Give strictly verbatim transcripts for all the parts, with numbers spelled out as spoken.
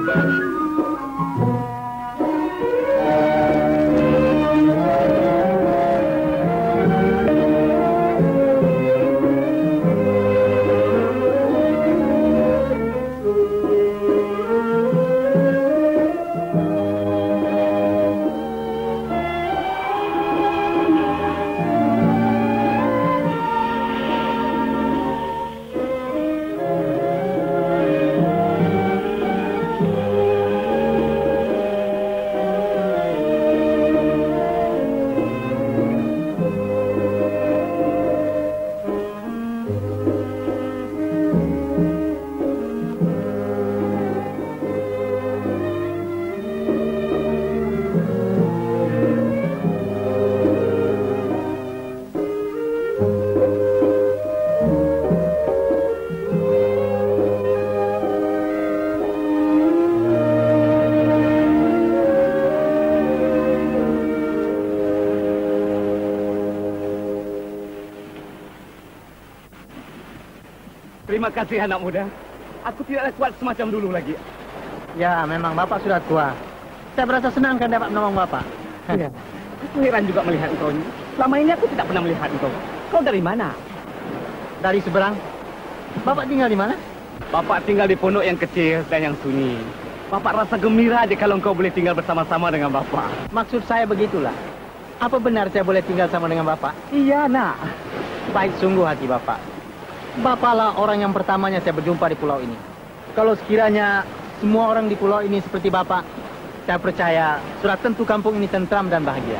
Terima kasih anak muda. Aku tidak kuat semacam dulu lagi. Ya, memang Bapak sudah tua. Saya merasa senang kan dapat menolong Bapak. Iya. Aku heran juga melihat engkau ini. Selama ini aku tidak pernah melihat engkau. Kau dari mana? Dari seberang. Bapak tinggal di mana? Bapak tinggal di pondok yang kecil dan yang sunyi. Bapak rasa gembira aja kalau engkau boleh tinggal bersama-sama dengan Bapak. Maksud saya begitulah. Apa benar saya boleh tinggal sama dengan Bapak? Iya, nak. Baik sungguh hati Bapak. Bapaklah orang yang pertamanya saya berjumpa di pulau ini. Kalau sekiranya semua orang di pulau ini seperti Bapak, saya percaya sudah tentu kampung ini tentram dan bahagia.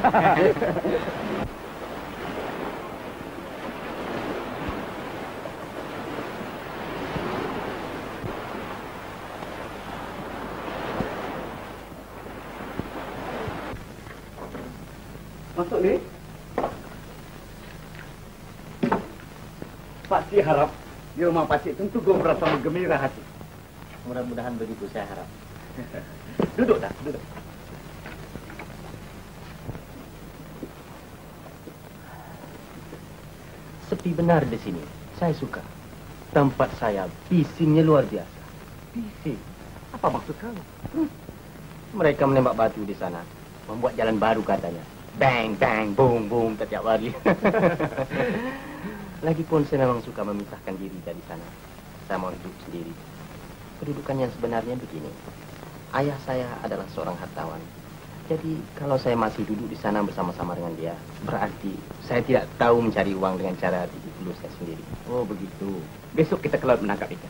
Masuk ni. Pakcik harap di rumah Pakcik tentu kau merasa bergembira hati. Mudah-mudahan begitu saya harap. Duduk dah, duduk. Sepi benar di sini. Saya suka. Tempat saya bisingnya luar biasa. Bising? Apa maksud kau? Hmm. Mereka menembak batu di sana, membuat jalan baru katanya. Bang, bang, boom, boom setiap hari. Lagipun saya memang suka memisahkan diri dari sana. Saya mau hidup sendiri. Kedudukan yang sebenarnya begini. Ayah saya adalah seorang hartawan. Jadi kalau saya masih duduk di sana bersama-sama dengan dia, berarti saya tidak tahu mencari uang dengan cara gigi dulu saya sendiri. Oh begitu. Besok kita ke laut menangkap ikan.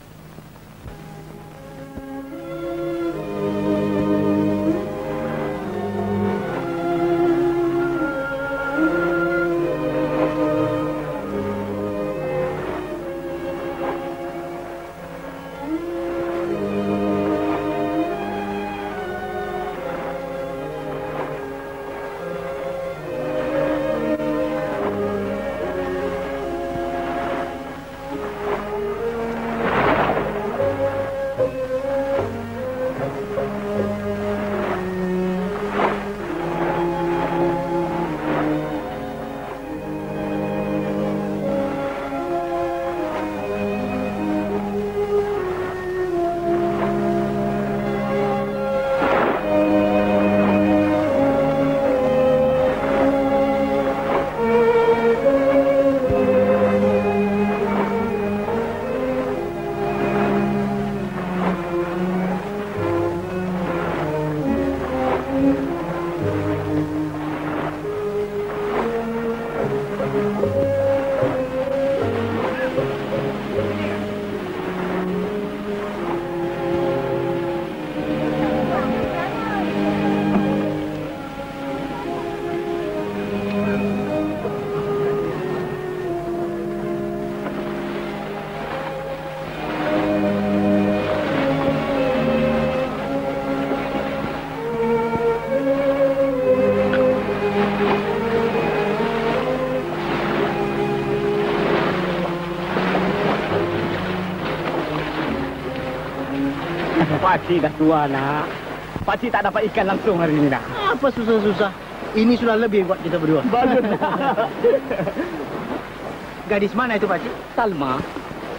Pakcik dah tua, nak. Pakcik tak dapat ikan langsung hari ini, nak. Apa susah-susah? Ini sudah lebih buat kita berdua. Bagus. Gadis mana itu, Pakcik? Salma.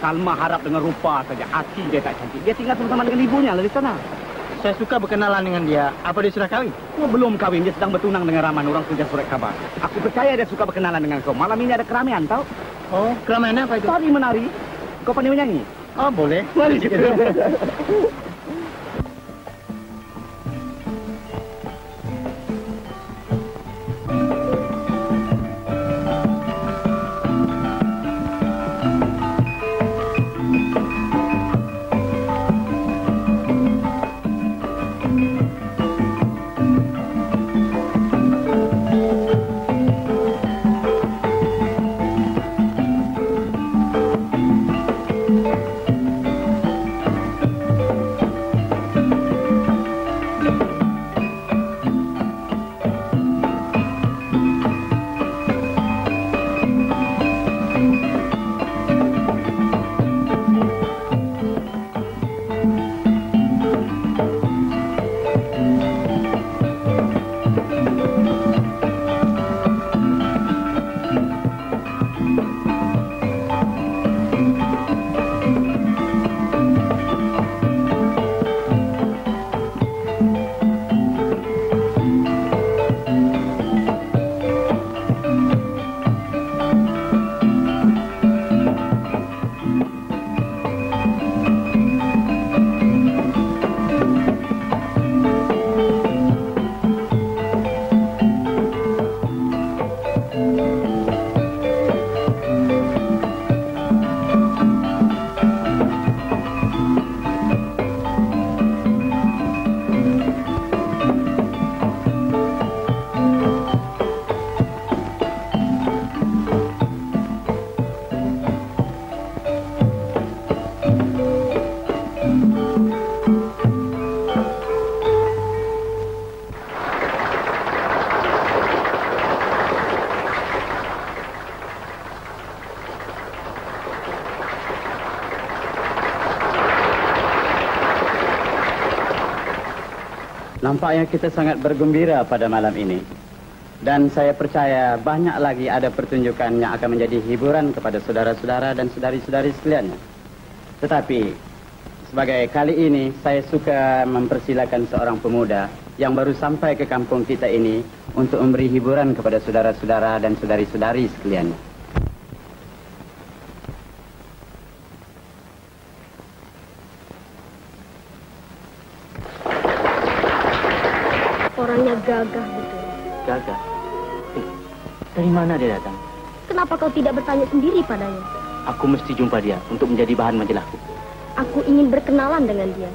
Salma harap dengan rupa saja. Hati dia tak cantik. Dia tinggal bersama dengan ibunya lah di sana. Saya suka berkenalan dengan dia. Apa dia sudah kawin? Oh, belum kawin. Dia sedang bertunang dengan Rahman. Orang sudah surat kabar. Aku percaya dia suka berkenalan dengan kau. Malam ini ada keramaian, tahu? Oh, keramaian apa itu? Tari menari. Kau pandai menyanyi? Oh, boleh. Mari kita. Nampaknya kita sangat bergembira pada malam ini. Dan saya percaya banyak lagi ada pertunjukan yang akan menjadi hiburan kepada saudara-saudara dan saudari-saudari sekalian. Tetapi, sebagai kali ini, saya suka mempersilakan seorang pemuda yang baru sampai ke kampung kita ini untuk memberi hiburan kepada saudara-saudara dan saudari-saudari sekalian. Orangnya gagah betul. Gagah? Eh, dari mana dia datang? Kenapa kau tidak bertanya sendiri padanya? Aku mesti jumpa dia untuk menjadi bahan majalahku. Aku ingin berkenalan dengan dia.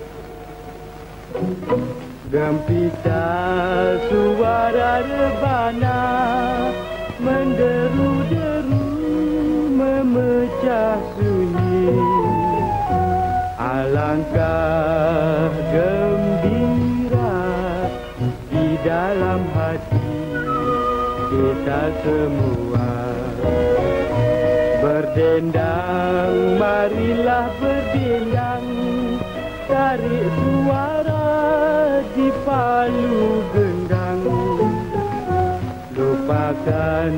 Gempita suara rebana menderu-deru memecah sunyi. Alangkah gembira di dalam hati kita semua. Berdendang, marilah berdendang, tarik suara di palu gendang. Lupakan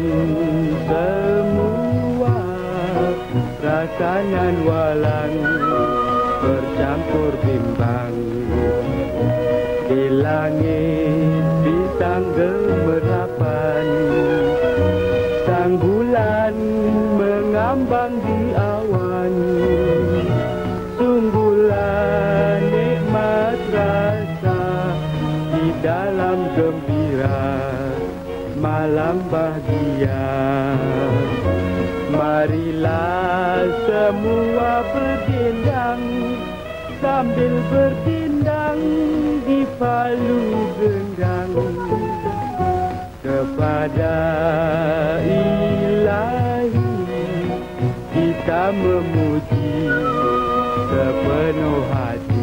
semua rakanan walang bercampur bimbang. Di langit bintang gemerapan, sang bulan mengambang di awan. Sungguhlah nikmat rasa di dalam gembira malam bahagia. Marilah semua berdendang sambil berdendang di palu gendang. Kepada Ilahi kita memuji sepenuh hati.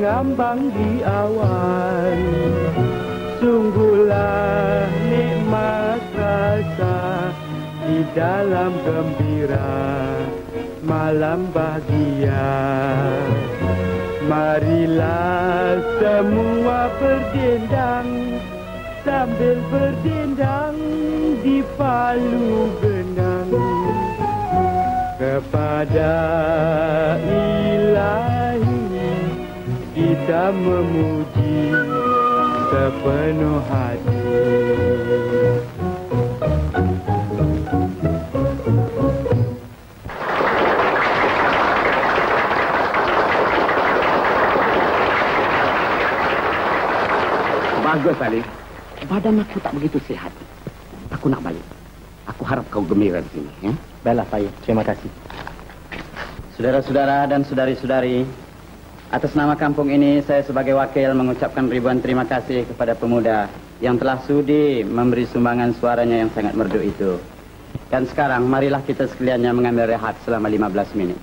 mengambang di awan. Sungguhlah nikmat rasa di dalam gembira malam bahagia. Marilah semua berdendang sambil berdendang di palu genang kepada Ilahi kita memuji sepenuh hati. Bagus, Ali. Badan aku tak begitu sehat. Aku nak balik. Aku harap kau gembira di sini, ya? Baiklah, Pak. Terima kasih. Saudara-saudara dan saudari-saudari, atas nama kampung ini saya sebagai wakil mengucapkan ribuan terima kasih kepada pemuda yang telah sudi memberi sumbangan suaranya yang sangat merdu itu. Dan sekarang marilah kita sekaliannya mengambil rehat selama lima belas menit.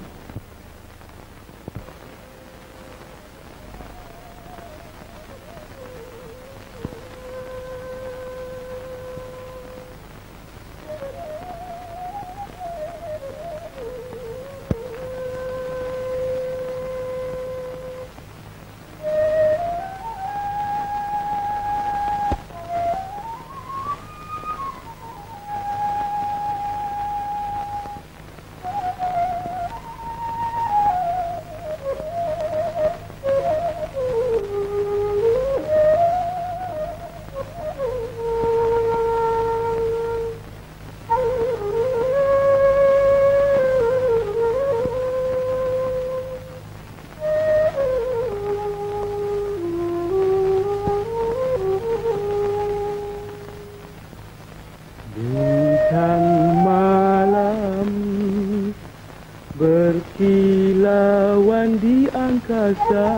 Berkilauan di angkasa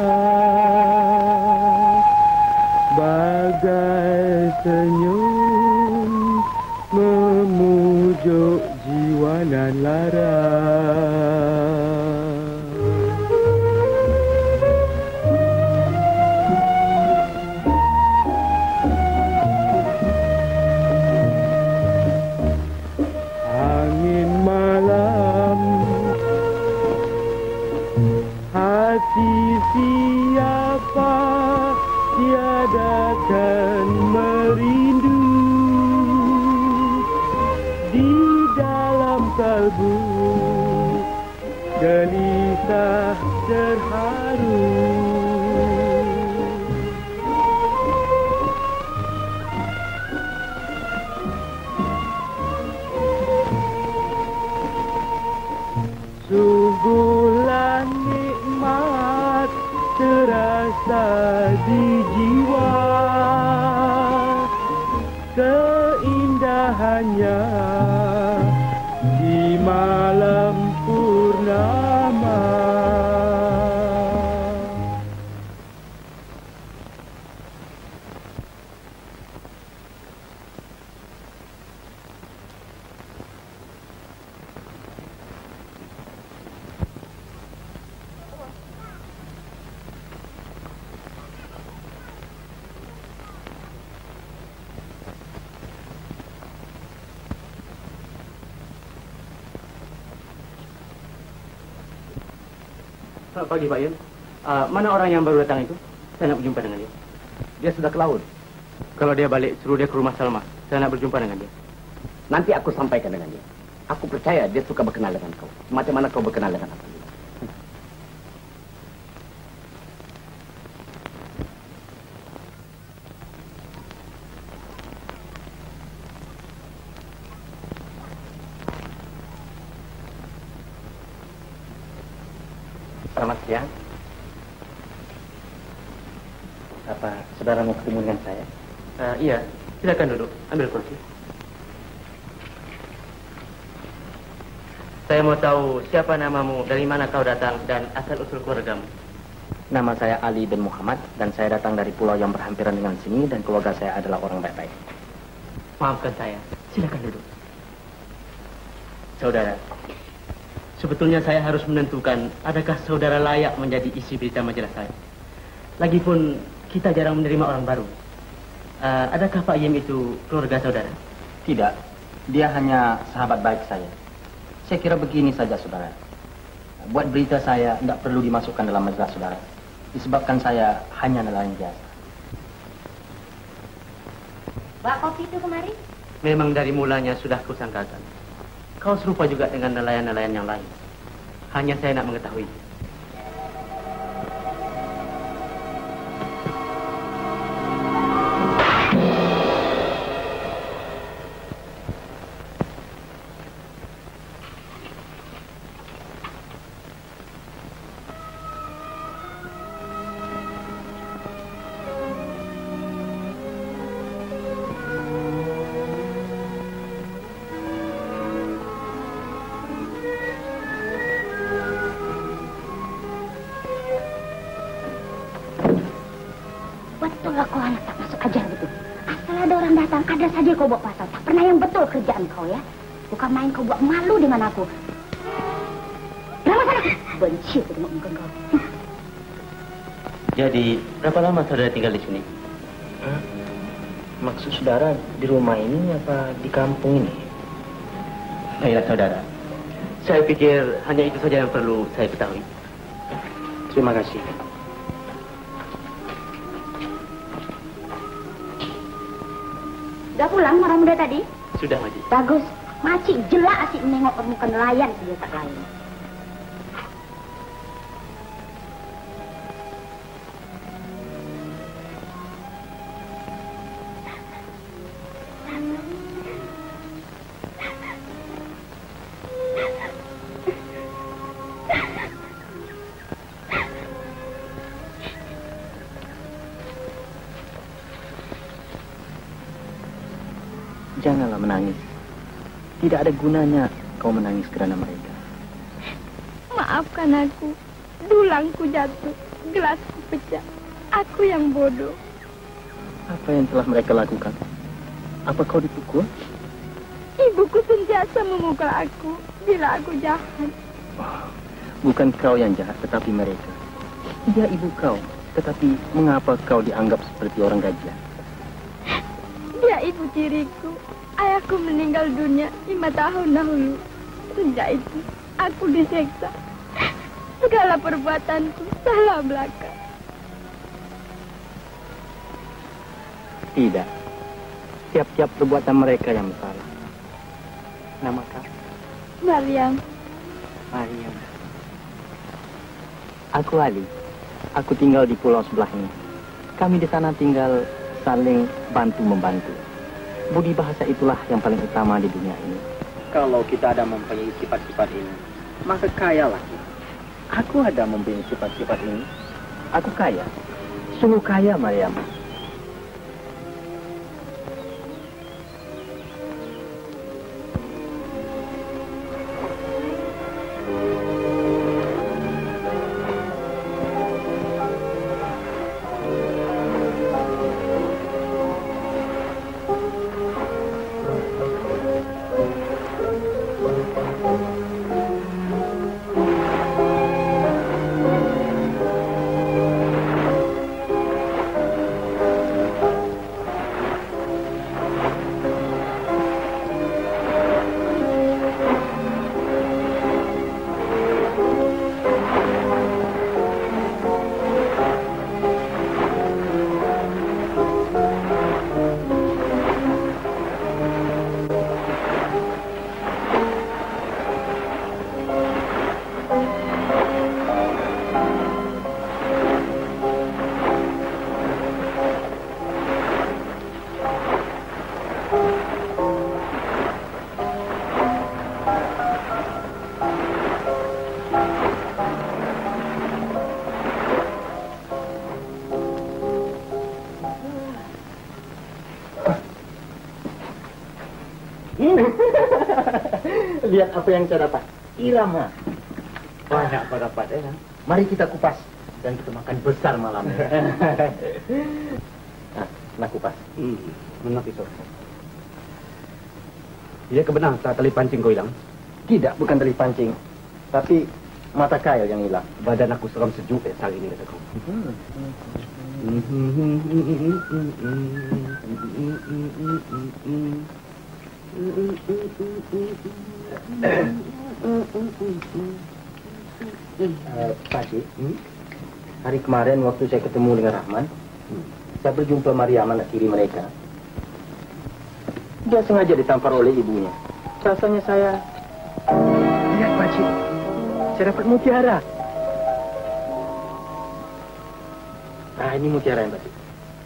bagai senyum memujuk jiwa nan lara. Angin malam hati siapa tiadakan merindu di dalam kalbu gelisah terharu. Sungguhlah nikmat terasa di jiwa, keindahannya di malam purnama. Selamat pagi, Pak Yun. Uh, mana orang yang baru datang itu? Saya nak berjumpa dengan dia. Dia sudah ke laut. Kalau dia balik, suruh dia ke rumah Salma. Saya nak berjumpa dengan dia. Nanti aku sampaikan dengan dia. Aku percaya dia suka berkenal dengan kau. Macam mana kau berkenal dengan aku? Selamat siang. Apa saudara mau ketemu dengan saya? Uh, iya, silakan duduk. Ambil kursi. Saya mau tahu siapa namamu, dari mana kau datang, dan asal-usul keluargamu. Nama saya Ali bin Muhammad, dan saya datang dari pulau yang berhampiran dengan sini, dan keluarga saya adalah orang baik-baik. Maafkan saya. Silakan duduk. Saudara, sebetulnya saya harus menentukan adakah saudara layak menjadi isi berita majalah saya. Lagipun kita jarang menerima orang baru. Uh, adakah Pak Yim itu keluarga saudara? Tidak, dia hanya sahabat baik saya. Saya kira begini saja, saudara. Buat berita saya tidak perlu dimasukkan dalam majalah saudara. Disebabkan saya hanya nelayan biasa. Bawa kopi itu kemari? Memang dari mulanya sudah kusangkakan. Kau serupa juga dengan nelayan-nelayan yang lain. Hanya saya nak mengetahui. Betul lah kau anak tak masuk ajar betul. Asal ada orang datang, ada saja kau buat pasal. Tak pernah yang betul kerjaan kau ya. Bukan main kau buat malu dengan aku. Lama sana. Benci aku tengok muka kau. Jadi, berapa lama saudara tinggal di sini? Hah? Maksud saudara di rumah ini apa di kampung ini? Baiklah saudara. Saya pikir hanya itu saja yang perlu saya ketahui. Terima kasih. Sudah pulang orang muda tadi? Sudah, Maji. Bagus. Macik jelak asyik menengok muka nelayan saja tak lain. Janganlah menangis. Tidak ada gunanya kau menangis kerana mereka. Maafkan aku. Dulangku jatuh. Gelasku pecah. Aku yang bodoh. Apa yang telah mereka lakukan? Apa kau dipukul? Ibuku sentiasa memukul aku bila aku jahat. Oh, bukan kau yang jahat, tetapi mereka. Dia ibu kau, tetapi mengapa kau dianggap seperti orang gajah? Dia ibu tiriku. Ayahku meninggal dunia lima tahun dahulu. Sejak itu, aku diseksa. Segala perbuatanku salah belaka. Tidak. Tiap-tiap perbuatan mereka yang salah. Nama kau? Mariam. Mariam. Aku Ali. Aku tinggal di pulau sebelah ini. Kami di sana tinggal saling bantu-membantu. Budi bahasa itulah yang paling utama di dunia ini. Kalau kita ada mempunyai sifat-sifat ini, maka kayalah kita. Aku ada mempunyai sifat-sifat ini. Aku kaya. Sungguh kaya, Mariam. Lihat apa yang saya dapat. Irama. Banyak kau dapat ya kan? Mari kita kupas. Dan kita makan besar malam ini. Nah, nak kupas. Hmm, benar itu. Ia kebenar tak tali pancing kau hilang? Tidak, bukan tali pancing. Tapi Mata Kyle yang hilang. Badan aku seram sejuk eh, saat ini kataku. Uh, Pakcik, hmm? hari kemarin waktu saya ketemu dengan Rahman, hmm. saya berjumpa Mariam anak tiri mereka. Dia sengaja ditampar oleh ibunya. Rasanya saya... Lihat Pakcik, saya dapat mutiara. Ah, ini mutiara yang Pakcik.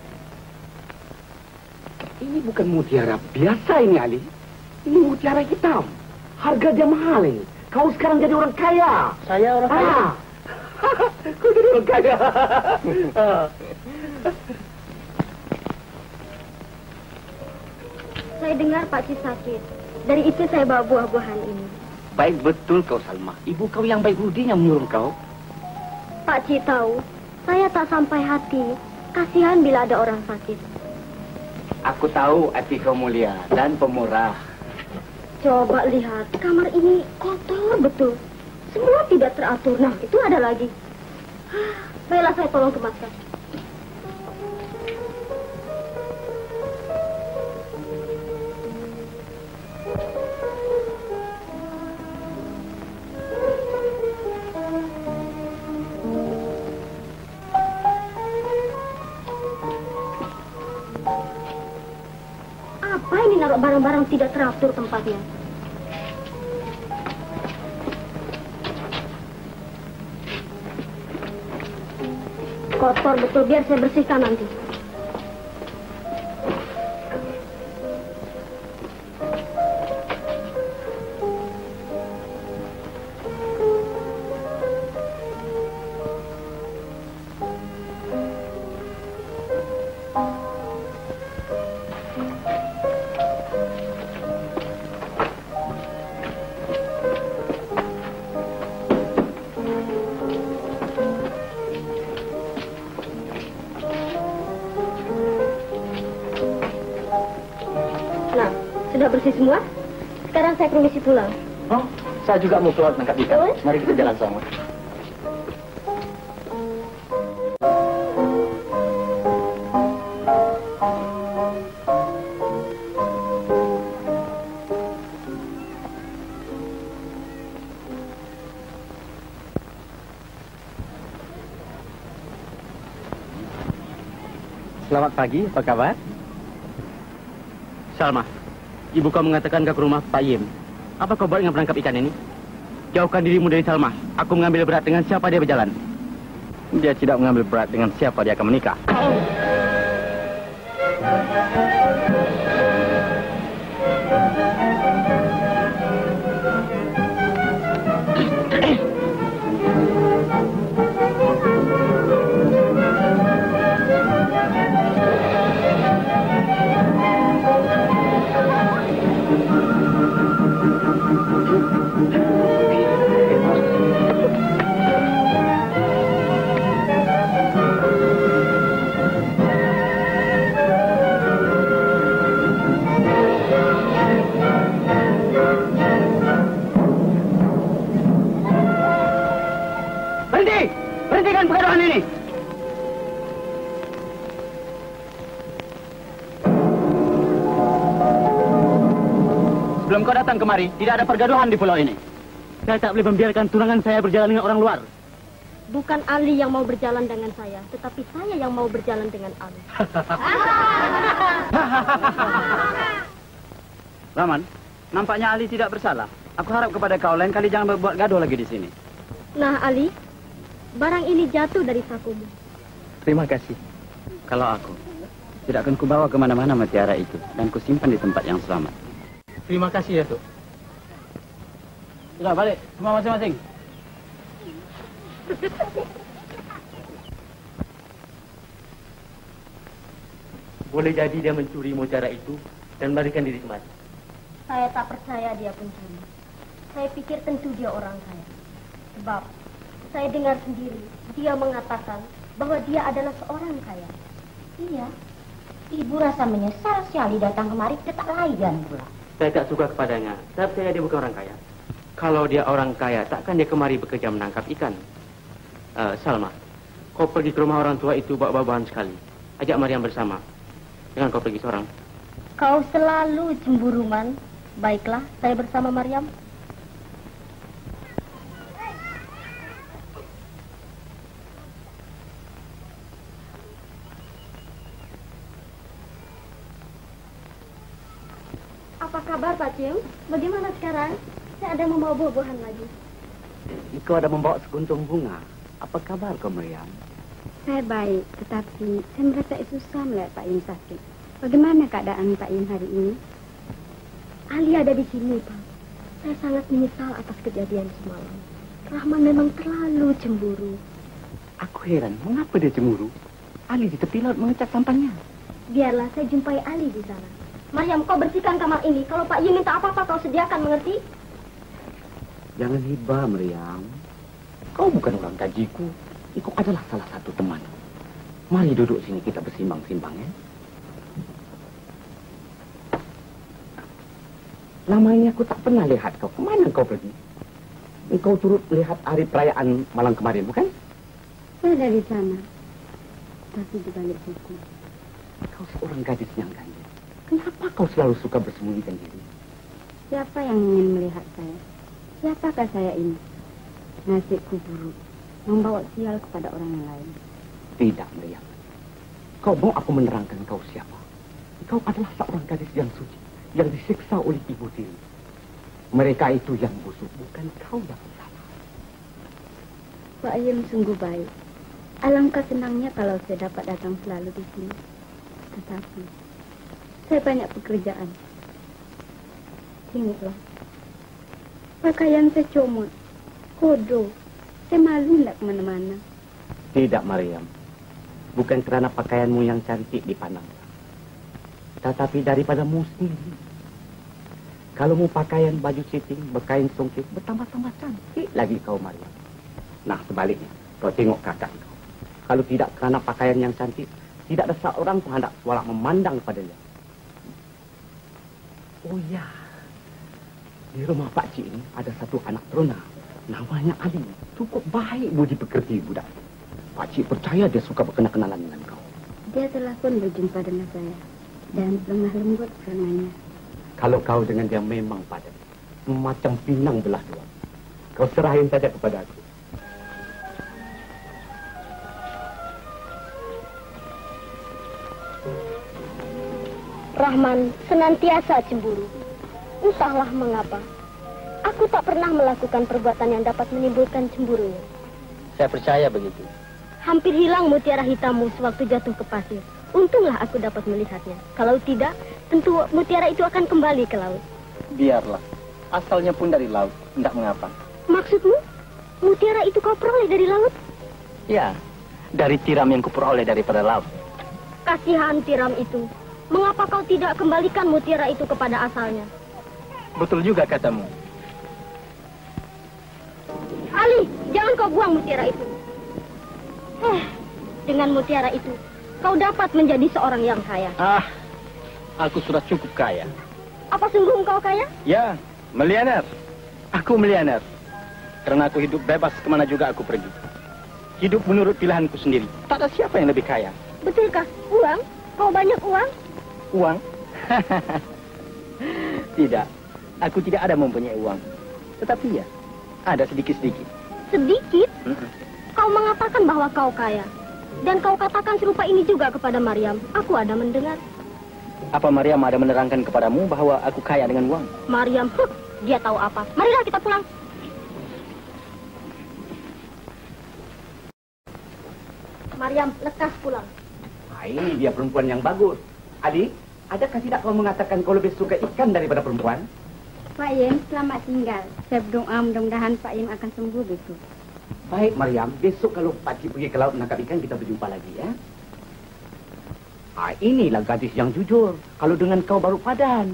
Ini bukan mutiara biasa ini, Ali. Ini mutiara hitam. Harga dia mahal ini. Kau sekarang jadi orang kaya. Saya orang kaya. Ah. Kau jadi orang kaya. Saya dengar Pakcik sakit. Dari itu saya bawa buah-buahan ini. Baik betul kau, Salma. Ibu kau yang baik budi yang menyuruh kau. Pakcik tahu, saya tak sampai hati. Kasihan bila ada orang sakit. Aku tahu hati kau mulia dan pemurah. Coba lihat, kamar ini kotor betul. Semua tidak teratur. Nah, itu ada lagi. Baiklah, saya tolong kemaskan. Apa ini naruh barang-barang tidak teratur tempatnya? Kotor betul, biar saya bersihkan nanti. Sudah bersih semua? Sekarang saya permisi pulang. Oh, saya juga mau keluar tangkap ikan. Oh. Mari kita jalan sama. Selamat pagi, apa kabar? Salma, ibu kau mengatakan kau ke rumah Pak Yim. Apa kau buat dengan penangkap ikan ini? Jauhkan dirimu dari Salma. Aku mengambil berat dengan siapa dia berjalan. Dia tidak mengambil berat dengan siapa dia akan menikah. Oh. Hentikan pergaduhan ini. Sebelum kau datang kemari, tidak ada pergaduhan di pulau ini. Saya tak boleh membiarkan tunangan saya berjalan dengan orang luar. Bukan Ali yang mau berjalan dengan saya, tetapi saya yang mau berjalan dengan Ali. Rahman, nampaknya Ali tidak bersalah. Aku harap kepada kau lain kali jangan berbuat gaduh lagi di sini. Nah, Ali, barang ini jatuh dari sakumu. Terima kasih. Kalau aku, tidak akan kubawa kemana-mana mutiara itu dan kusimpan di tempat yang selamat. Terima kasih, Datuk. Sudah balik, semua masing-masing. Boleh jadi dia mencuri mutiara itu dan melarikan diri kemari. Saya tak percaya dia pencuri. Saya pikir tentu dia orang kaya. Sebab saya dengar sendiri dia mengatakan bahwa dia adalah seorang kaya. Iya. Ibu rasa menyesal sekali datang kemari, tetap layan pula. Saya tak suka kepadanya. Saya percaya dia bukan orang kaya. Kalau dia orang kaya, takkan dia kemari bekerja menangkap ikan. Uh, Salma, kau pergi ke rumah orang tua itu bawa bahan sekali. Ajak Maryam bersama. Jangan kau pergi seorang. Kau selalu cemburu, Man. Baiklah, saya bersama Maryam. Apa kabar, Pak Cium? Bagaimana sekarang? Saya ada membawa buah-buahan lagi. Kau ada membawa sekuntum bunga. Apa kabar kau, Maryam? Saya baik, tetapi saya merasa susah melihat Pak Im sakit. Bagaimana keadaan Pak Im hari ini? Ali ada di sini, Pak. Saya sangat menyesal atas kejadian semalam. Rahman memang terlalu cemburu. Aku heran, mengapa dia cemburu? Ali di tepi laut mengecat sampahnya. Biarlah saya jumpai Ali di sana. Maryam, kau bersihkan kamar ini. Kalau Pak Im minta apa-apa, kau sediakan, mengerti? Jangan hibah, Maryam. Kau bukan orang gajiku. Kau adalah salah satu teman. Mari duduk sini, kita bersimbang-simbang, ya. Lama ini aku tak pernah lihat kau. Kemana kau pergi? Kau turut melihat hari perayaan malam kemarin, bukan? Saya dari sana. Tapi di balik buku. Kau seorang gadis yang ganjil. Kenapa kau selalu suka bersembunyikan diri? Siapa yang ingin melihat saya? Siapakah saya ini? Nasibku buruk, membawa sial kepada orang yang lain. Tidak, Maryam. Kau mau aku menerangkan kau siapa? Kau adalah seorang gadis yang suci, yang disiksa oleh ibu tiri. Mereka itu yang busuk, bukan kau yang salah. Pak Ayem sungguh baik. Alangkah senangnya kalau saya dapat datang selalu di sini. Tetapi, saya banyak pekerjaan. Ingatlah. Pakaian saya comot, kodoh, saya malu tidak kemana-mana. Tidak, Maryam. Bukan kerana pakaianmu yang cantik dipandang, tetapi daripadamu sendiri. Kalau mu pakaian baju siting, berkain songkit, bertambah-tambah cantik lagi kau, Maryam. Nah, sebaliknya, kau tengok kakak kau. Kalau tidak kerana pakaian yang cantik, tidak ada seorang pun hendak walak memandang padanya. Oh ya. Di rumah Pak Cik ini ada satu anak teruna. Namanya Ali. Cukup baik budi pekerti budak. Pak Cik percaya dia suka berkenal-kenalan dengan kau. Dia telah pun berjumpa dengan saya. Dan lemah lembut karenanya. Kalau kau dengan dia memang padat. Macam pinang belah dua. Kau serahin saja kepada aku. Rahman senantiasa cemburu. Entahlah mengapa. Aku tak pernah melakukan perbuatan yang dapat menimbulkan cemburunya. Saya percaya begitu. Hampir hilang mutiara hitammu sewaktu jatuh ke pasir. Untunglah aku dapat melihatnya. Kalau tidak, tentu mutiara itu akan kembali ke laut. Biarlah. Asalnya pun dari laut. Tidak mengapa. Maksudmu? Mutiara itu kau peroleh dari laut? Ya, dari tiram yang kuperoleh daripada laut. Kasihan tiram itu. Mengapa kau tidak kembalikan mutiara itu kepada asalnya? Betul juga katamu. Ali, jangan kau buang mutiara itu. Eh, dengan mutiara itu, kau dapat menjadi seorang yang kaya. Ah, aku sudah cukup kaya. Apa sungguh engkau kaya? Ya, miliuner. Aku miliuner. Karena aku hidup bebas kemana juga aku pergi. Hidup menurut pilihanku sendiri. Tak ada siapa yang lebih kaya. Betulkah? Uang? Kau banyak uang? Uang? Tidak. Aku tidak ada mempunyai uang. Tetapi ya, ada sedikit-sedikit. Sedikit? Mm-mm. Kau mengatakan bahwa kau kaya. Dan kau katakan serupa ini juga kepada Maryam. Aku ada mendengar. Apa Maryam ada menerangkan kepadamu bahwa aku kaya dengan uang? Maryam, huh, dia tahu apa. Marilah kita pulang. Maryam, lekas pulang. Nah, ini dia perempuan yang bagus. Ali, adakah tidak kau mengatakan kau lebih suka ikan daripada perempuan? Pak Im, selamat tinggal. Saya berdoa mudah-mudahan Pak Im akan sembuh besok. Baik, Maryam. Besok kalau Pak Cik pergi ke laut menangkap ikan, kita berjumpa lagi, ya. Ah, inilah gadis yang jujur. Kalau dengan kau baru padan.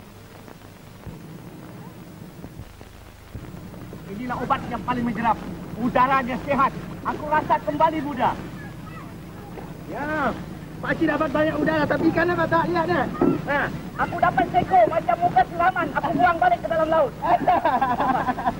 Inilah obat yang paling menjerap. Udaranya sehat. Aku rasa kembali muda. Ya, Pak Cik dapat banyak udara, tapi ikan apa tak lihat dah. Nah, aku dapat seko macam muka siraman. Aku buang balik ke dalam laut.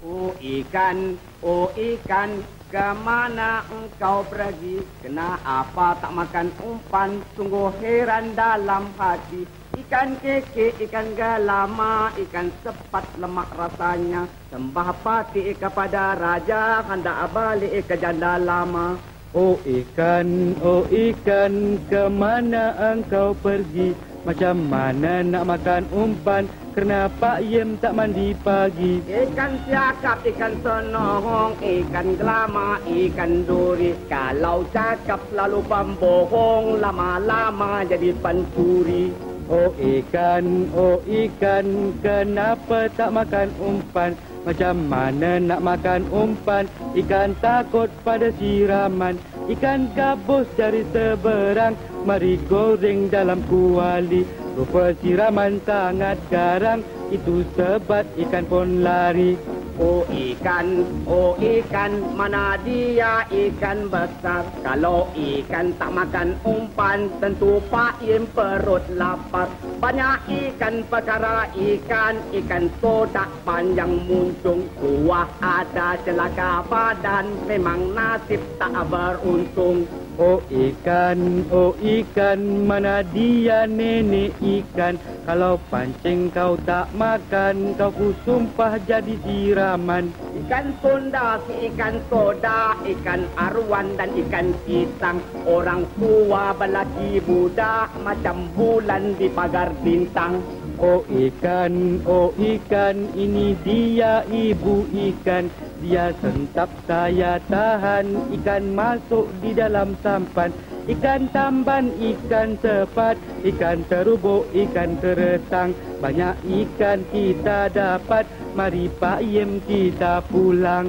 Oh ikan, oh ikan, kemana engkau pergi? Kenapa tak makan umpan? Sungguh heran dalam hati. Ikan keke, ikan galama, ikan sepat lemak rasanya. Sembah pati kepada raja, hendak balik ke janda lama. Oh ikan, oh ikan, kemana engkau pergi? Macam mana nak makan umpan? Kerana Pak Yem tak mandi pagi. Ikan siakap, ikan senong, ikan gelama, ikan duri. Kalau cakap selalu pembohong, lama-lama jadi pencuri. Oh ikan, oh ikan, kenapa tak makan umpan? Macam mana nak makan umpan? Ikan takut pada siraman. Ikan gabus dari seberang, mari goreng dalam kuali. Rupa siraman sangat garang, itu sebab ikan pun lari. Oh ikan, oh ikan, mana dia ikan besar? Kalau ikan tak makan umpan, tentu Pak Yem perut lapar. Banyak ikan perkara ikan, ikan sodak panjang muncung. Kuah ada celaka badan, memang nasib tak beruntung. Oh ikan, oh ikan, mana dia nenek ikan? Kalau pancing kau tak makan, kau ku sumpah jadi siraman. Ikan sonda, si ikan soda, ikan arwan dan ikan pisang. Orang tua belaki muda, macam bulan di pagar bintang. Oh ikan, oh ikan, ini dia ibu ikan. Dia sentap saya tahan, ikan masuk di dalam sampan. Ikan tamban, ikan sepat, ikan terubuk, ikan teretang. Banyak ikan kita dapat, mari Pak Yem kita pulang.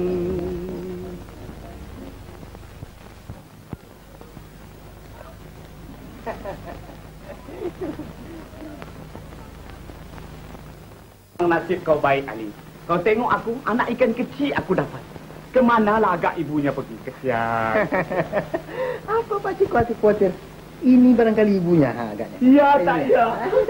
Nasib kau baik, Ali. Kau tengok aku, anak ikan kecil aku dapat. Kemanalah agak ibunya pergi? Kesian. Apa pakcik khawatir-khawatir? Ini barangkali ibunya ha, agaknya. Ya, tak ya.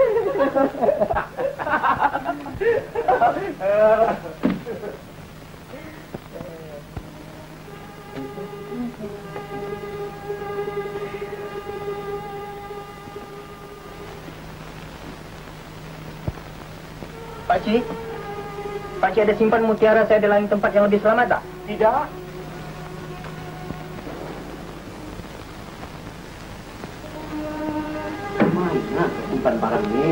Pakcik, Pakcik ada simpan mutiara saya di lain tempat yang lebih selamat tak? Tidak. Mana simpan barang ni?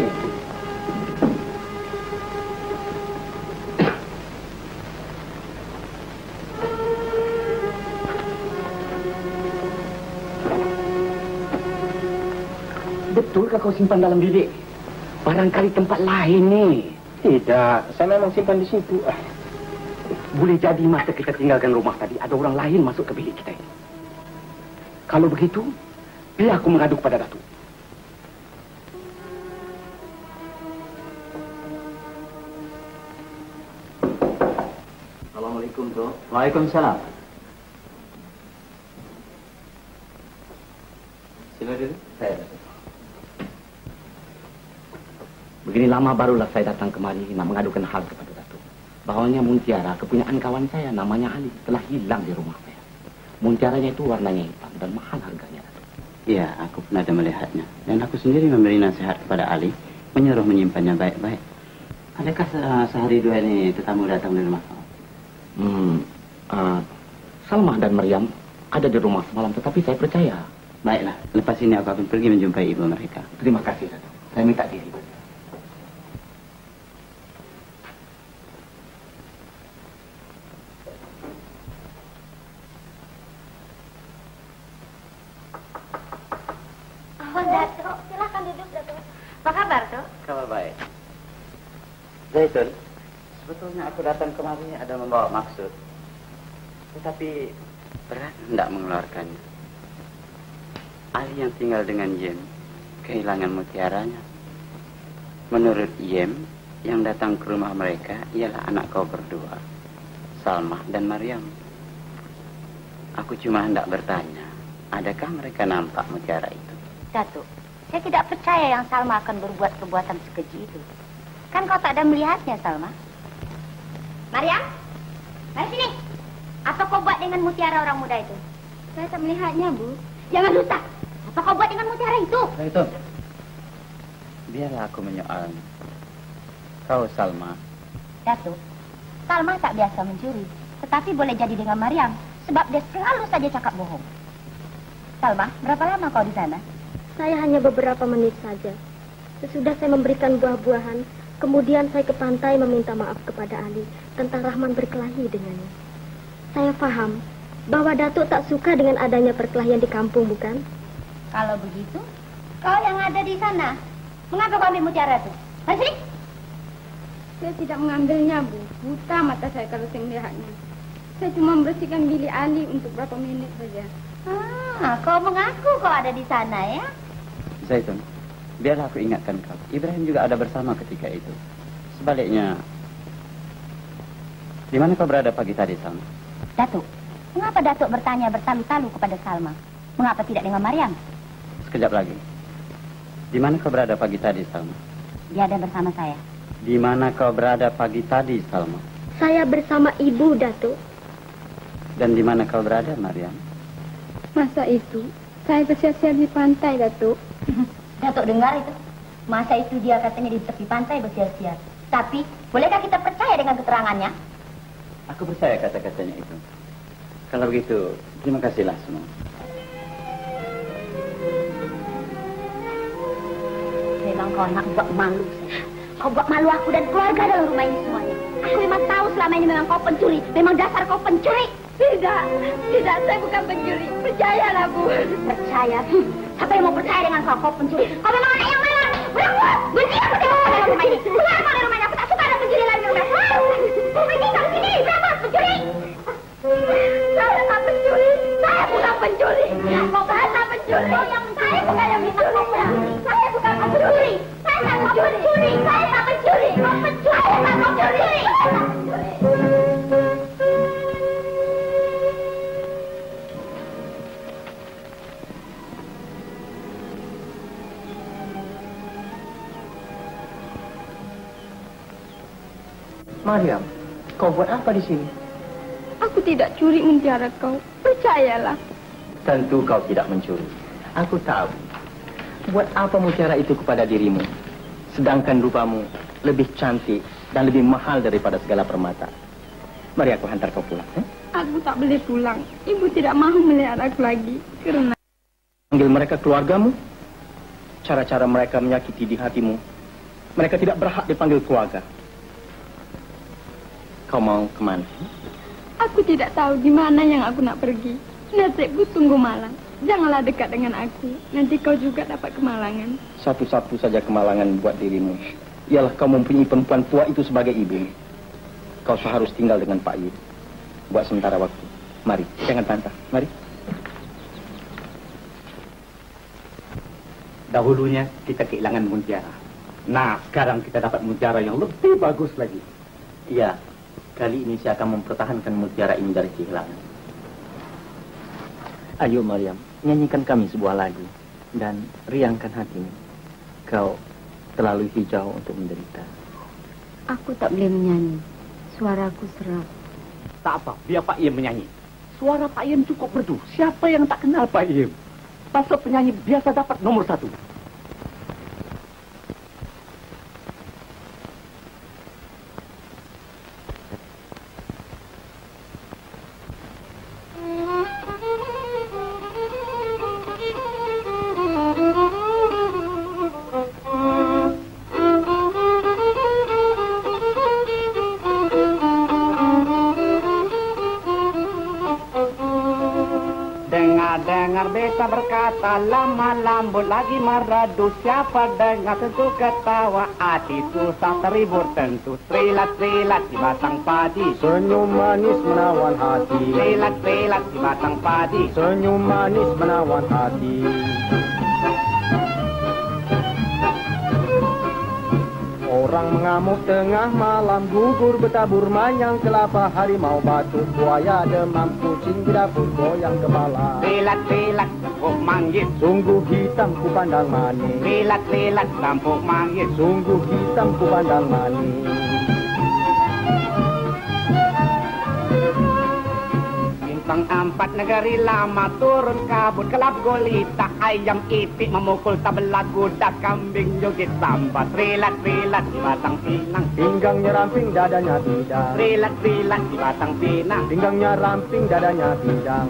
Betulkah kau simpan dalam bilik? Barangkali tempat lain ni. Tidak, saya memang simpan di situ. Boleh jadi masa kita tinggalkan rumah tadi, ada orang lain masuk ke bilik kita ini. Kalau begitu, biar aku mengadu kepada Datuk. Assalamualaikum, Tok. Waalaikumsalam. Sila dulu. Saya Datuk. Begini lama barulah saya datang kemari nak mengadukan hal kepada Datuk. Bahawanya mutiara kepunyaan kawan saya namanya Ali telah hilang di rumah saya. Mutiaranya itu warnanya hitam dan mahal harganya, Datuk. Iya, aku pernah ada melihatnya. Dan aku sendiri memberi nasihat kepada Ali, menyuruh menyimpannya baik-baik. Adakah se- sehari dua ini tetamu datang di rumah kau? Hmm, uh, Salmah dan Maryam ada di rumah semalam, tetapi saya percaya. Baiklah, lepas ini aku akan pergi menjumpai ibu mereka. Terima kasih, Datuk. Saya minta diri. Datuk, silahkan duduk, Datuk. Apa kabar, Tok? Kabar baik. Zaitun, sebetulnya aku datang kemari ada membawa maksud. Tetapi berat hendak mengeluarkannya. Ali yang tinggal dengan Yem kehilangan mutiaranya. Menurut Yem, yang datang ke rumah mereka ialah anak kau berdua, Salmah dan Maryam. Aku cuma hendak bertanya, adakah mereka nampak mutiara itu? Datuk, saya tidak percaya yang Salma akan berbuat perbuatan sekeji itu. Kan kau tak ada melihatnya, Salma. Maryam? Mari sini. Apa kau buat dengan mutiara orang muda itu? Saya tak melihatnya, Bu. Jangan dusta. Apa kau buat dengan mutiara itu? Itu. Biarlah aku menyoalnya. Kau Salma. Datuk, Salma tak biasa mencuri, tetapi boleh jadi dengan Mariam, sebab dia selalu saja cakap bohong. Salma, berapa lama kau di sana? Saya hanya beberapa menit saja. Sesudah saya memberikan buah-buahan, kemudian saya ke pantai meminta maaf kepada Ali tentang Rahman berkelahi dengannya. Saya paham bahwa Datuk tak suka dengan adanya perkelahian di kampung, bukan? Kalau begitu, kau yang ada di sana. Mengapa kau ambil mutiara itu? Mari sini. Saya tidak mengambilnya, Bu. Buta mata saya kalau saya melihatnya. Saya cuma membersihkan bilik Ali untuk berapa menit saja. Ah, kau mengaku kau ada di sana, ya? Zaitun, biarlah aku ingatkan kau. Ibrahim juga ada bersama ketika itu. Sebaliknya, di mana kau berada pagi tadi, Salma? Datuk, mengapa Datuk bertanya bertalu-talu kepada Salma? Mengapa tidak dengan Mariam? Sekejap lagi. Di mana kau berada pagi tadi, Salma? Dia ada bersama saya. Di mana kau berada pagi tadi, Salma? Saya bersama Ibu, Datuk. Dan di mana kau berada, Mariam? Masa itu, saya bersiar-siar di pantai, Datuk. Datuk dengar itu? Masa itu dia katanya di tepi pantai bersiar-siar. Tapi, bolehkah kita percaya dengan keterangannya? Aku percaya kata-katanya itu. Kalau begitu, terima kasihlah semua. Memang kau nak buat malu saya. Kau buat malu aku dan keluarga dalam rumah ini semuanya. Aku memang tahu selama ini memang kau pencuri. Memang dasar kau pencuri. Tidak, tidak, saya bukan pencuri. Percayalah, Bu. Percaya? Hmm. Siapa yang mau percaya dengan kau? Kau pencuri. Kau memang anak yang malang. Berangkat. Benci aku tengok kau dalam rumah ini. Keluar kau dari rumah ini. Aku tak suka ada pencuri lagi di rumah. Pergi kau sini. Berapa pencuri? Saya tak pencuri. Saya bukan pencuri. Kau saya tak pencuri. Kau yang saya bukan yang minta pencuri. Saya bukan pencuri. Saya tak pencuri. Saya tak pencuri. Kau pencuri. Saya tak pencuri. Mariam, kau buat apa di sini? Aku tidak curi mutiara kau. Percayalah. Tentu kau tidak mencuri. Aku tahu. Buat apa mutiara itu kepada dirimu? Sedangkan rupamu lebih cantik dan lebih mahal daripada segala permata. Mari aku hantar kau pulang. Eh? Aku tak boleh pulang. Ibu tidak mahu melihat aku lagi. Karena... Panggil mereka keluargamu. Cara-cara mereka menyakiti di hatimu. Mereka tidak berhak dipanggil keluarga. Kau mau kemana? Aku tidak tahu di mana yang aku nak pergi. Nasibku sungguh malang. Janganlah dekat dengan aku. Nanti kau juga dapat kemalangan. Satu-satu saja kemalangan buat dirimu. Ialah kau mempunyai perempuan tua itu sebagai ibu. Kau seharus tinggal dengan Pak Yip. Buat sementara waktu. Mari, jangan bantah. Mari. Dahulunya kita kehilangan mutiara. Nah, sekarang kita dapat mutiara yang lebih bagus lagi. Iya. Kali ini saya akan mempertahankan mutiara ini dari kehilangan. Ayo Mariam, nyanyikan kami sebuah lagu dan riangkan hatimu. Kau terlalu hijau untuk menderita. Aku tak boleh menyanyi. Suaraku serak. Tak apa, biar Pak Iem menyanyi. Suara Pak Iem cukup merdu. Siapa yang tak kenal Pak Iem? Pasal penyanyi biasa dapat nomor satu. Dengar beta berkata lama lambut lagi meradu. Siapa dengar tentu ketawa. Hati susah terhibur tentu. Trilat-trilat di batang padi. Senyum manis menawan hati. Trilat-trilat di batang padi. Senyum manis menawan hati. Orang mengamuk tengah malam, gugur bertabur manyang kelapa, harimau batuk, buaya demam, kucing di dapur goyang kepala. Trilat-trilat campur manggis. Sungguh hitam ku pandang manis. Trilat-trilat campur manggis. Sungguh hitam ku pandang manis. Orang empat negeri lama turun kabut kelap gulita, ayam itik memukul tabelah kuda, kambing joget samba, trilat trilat di batang pinang, Pinggangnya ramping, dadanya bidang. trilat trilat di batang pinang. Pinggangnya ramping, dadanya bidang.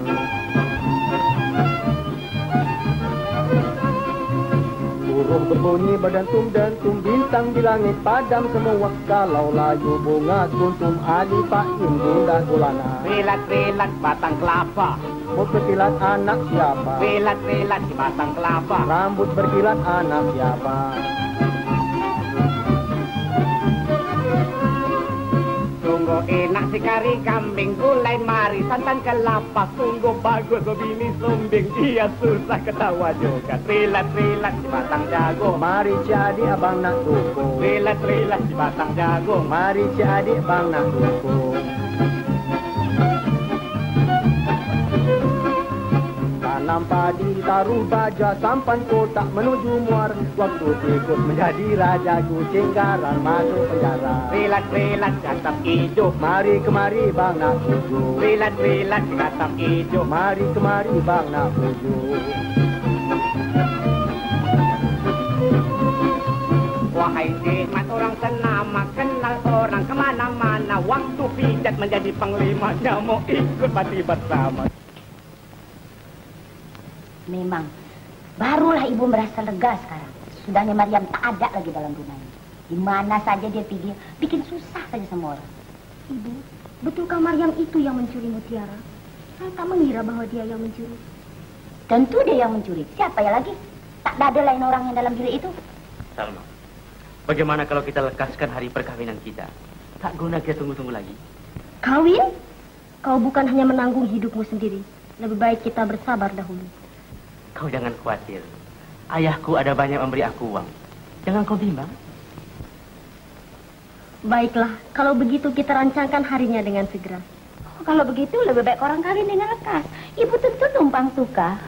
Burung berbunyi berdentum-dentum, bintang di langit padam semua. Kalau layu bunga kuntum Ali Pak Bunda Gulana. Trilat trilat batang kelapa, Rambut berkilat anak siapa? trilat trilat di batang kelapa. Rambut berkilat anak siapa? Sungguh enak si kari kambing, gulai mari santan kelapa. Sungguh bagus bini sumbing, dia susah ketawa juga. Trilat trilat di batang jago, Mari jadi abang nak dukung. trilat trilat di batang jago. Mari jadi abang nak dukung. Tanam padi, taruh baja, sampan kotak menuju muara. Waktu tikus menjadi raja, kucing garang masuk penjara. Trilat trilat di atap hijau, Mari kemari bang nak tuju. trilat trilat di atap hijau. Mari kemari bang nak tuju. Wahai jimat orang senama, kenal orang kemana-mana. Waktu pijat menjadi panglima, mau ikut mati bersama. Memang, barulah ibu merasa lega sekarang. Sudahnya Maryam tak ada lagi dalam rumah ini. Di mana saja dia pergi, bikin susah saja sama orang. Ibu, betulkah Maryam itu yang mencuri mutiara? Saya tak mengira bahwa dia yang mencuri. Tentu dia yang mencuri. Siapa ya lagi? Tak ada lain orang yang dalam bilik itu. Salma, bagaimana kalau kita lekaskan hari perkawinan kita? Tak guna kita tunggu-tunggu lagi. Kawin? Kau bukan hanya menanggung hidupmu sendiri. Lebih baik kita bersabar dahulu. Kau jangan khawatir. Ayahku ada banyak memberi aku uang. Jangan kau bimbang. Baiklah, kalau begitu kita rancangkan harinya dengan segera. Oh, kalau begitu lebih baik orang kawin dengan lekas. Ibu tentu numpang suka.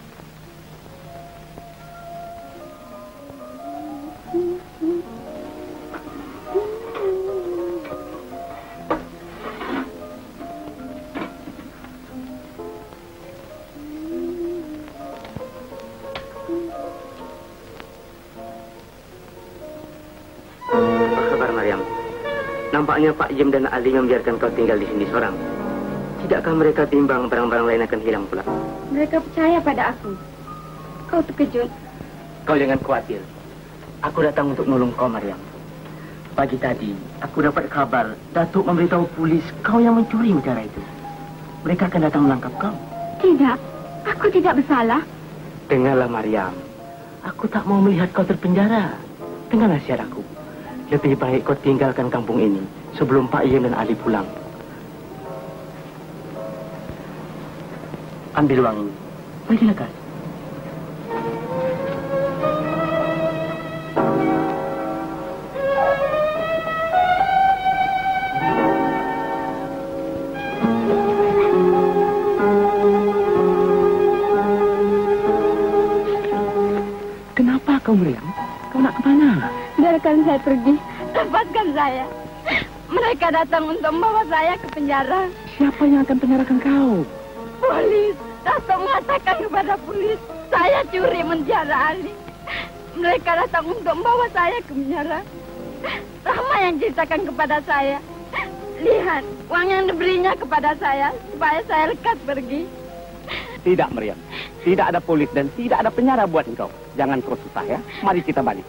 Nampaknya Pak Jem dan Ali membiarkan kau tinggal di sini seorang. Tidakkah mereka timbang barang-barang lain akan hilang pula? Mereka percaya pada aku. Kau terkejut. Kau jangan khawatir. Aku datang untuk nolong kau, Maryam. Pagi tadi, aku dapat kabar Datuk memberitahu polis kau yang mencuri mutiara itu. Mereka akan datang menangkap kau. Tidak, aku tidak bersalah. Dengarlah, Maryam. Aku tak mau melihat kau terpenjara. Dengar nasihat aku. Lebih baik kau tinggalkan kampung ini sebelum Pak Iem dan Ali pulang. Ambil uang ini. Pergi lekas. Kenapa kau meriang? Kau nak ke mana? Biarkan saya pergi. Lepaskan saya. Mereka datang untuk membawa saya ke penjara. Siapa yang akan penjarakan kau? Polis. Datuk mengatakan kepada polis, saya curi mutiara Ali. Mereka datang untuk membawa saya ke penjara. Rahma yang ceritakan kepada saya. Lihat, uang yang diberinya kepada saya supaya saya lekas pergi. Tidak, Maryam. Tidak ada polis dan tidak ada penjara buat engkau. Jangan kau susah ya. Mari kita balik.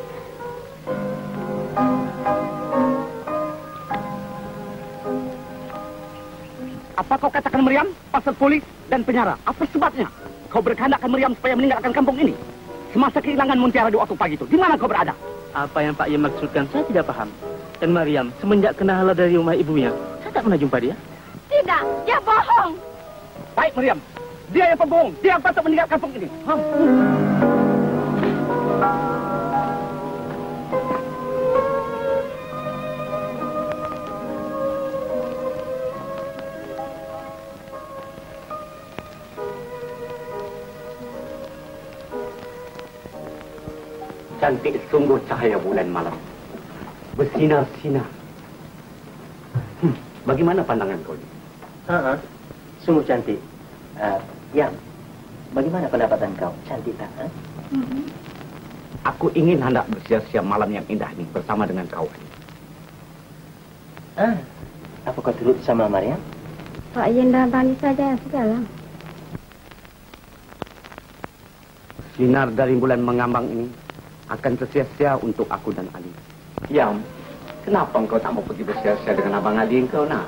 Apa kau katakan Maryam? Pasal polis dan penjara. Apa sebabnya? Kau berkehendakkan Maryam supaya meninggalkan kampung ini. Semasa kehilangan mutiara di waktu pagi itu. Di mana kau berada? Apa yang Pak Iem maksudkan saya tidak paham. Dan Maryam semenjak kena halau dari rumah ibunya, saya tak pernah jumpa dia. Tidak, dia bohong. Baik, Maryam. Dia yang pembohong. Dia yang patut meninggalkan kampung ini. Hah? Cantik sungguh cahaya bulan malam. Bersinar-sinar. Hmm, bagaimana pandangan kau? Ha, Sungguh cantik. Uh, Yang, bagaimana pendapatan kau? Cantik tak? Eh? Mm-hmm. Aku ingin hendak bersiap-siap malam yang indah ini bersama dengan kau. Ah, apa kau turut sama Mariam? Pak Yen dan Tani saja yang segala. Sinar dari bulan mengambang ini akan sia-sia untuk aku dan Ali. Yam, kenapa engkau tak mau pergi bersia-sia dengan Abang Ali engkau, nak?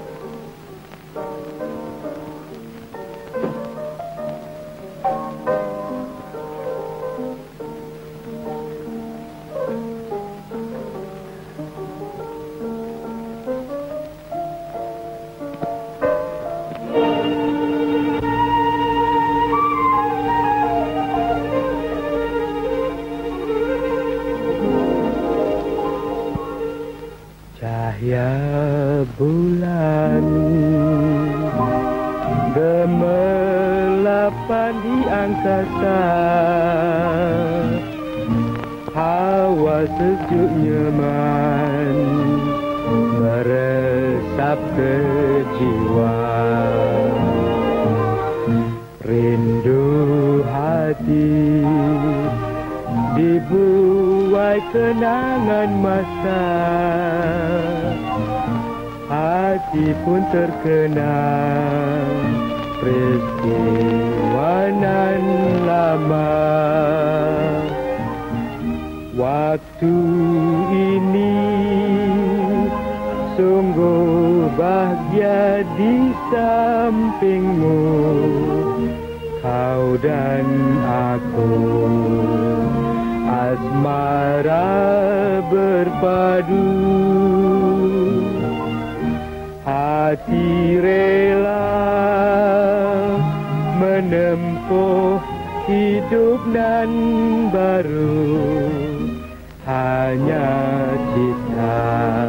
Cahaya bulan gemerlapan di angkasa, hawa sejuk nyaman meresap ke jiwa, rindu hati dibuai kenangan masa, hati pun terkenang peristiwa nan lama. Waktu ini sungguh bahagia di sampingmu, kau dan aku asmara berpadu, hati rela menempuh hidup nan baru, hanya cinta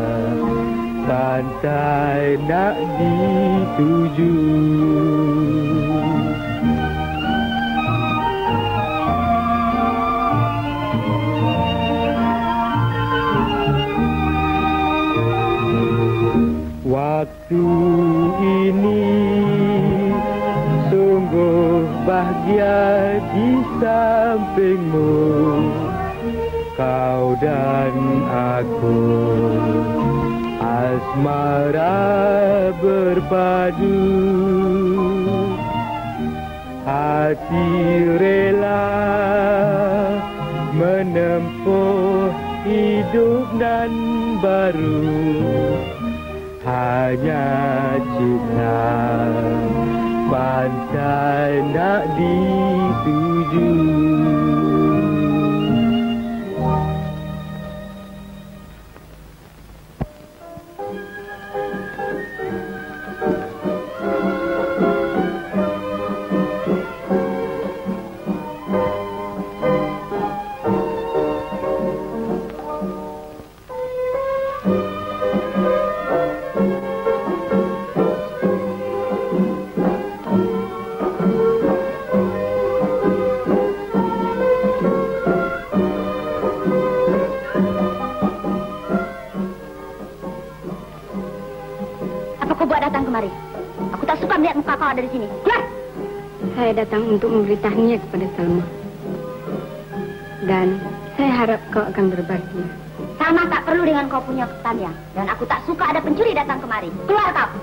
pantai nak dituju. Waktu ini sungguh bahagia di sampingmu, kau dan aku asmara berpadu, hati rela menempuh hidup nan baru, hanya cinta pantai nak dituju. Ada di sini. Keluar! Saya datang untuk memberitahunya kepada Salma. Dan saya harap kau akan berbakti. Salma tak perlu dengan kau punya pertanyaan. Dan aku tak suka ada pencuri datang kemari. Keluar kau!